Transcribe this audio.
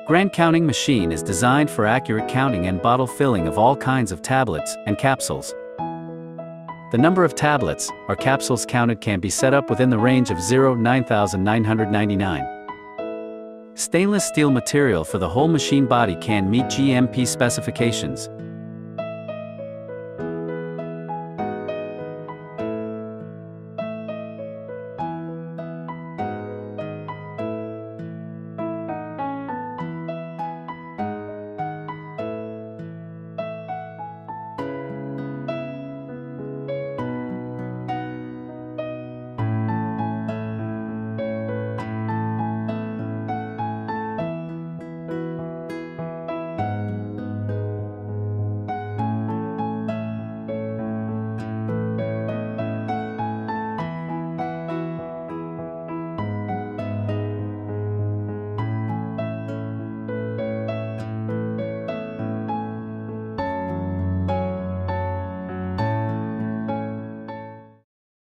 Grand counting machine is designed for accurate counting and bottle filling of all kinds of tablets and capsules. The number of tablets or capsules counted can be set up within the range of 9,999. Stainless steel material for the whole machine body can meet GMP specifications,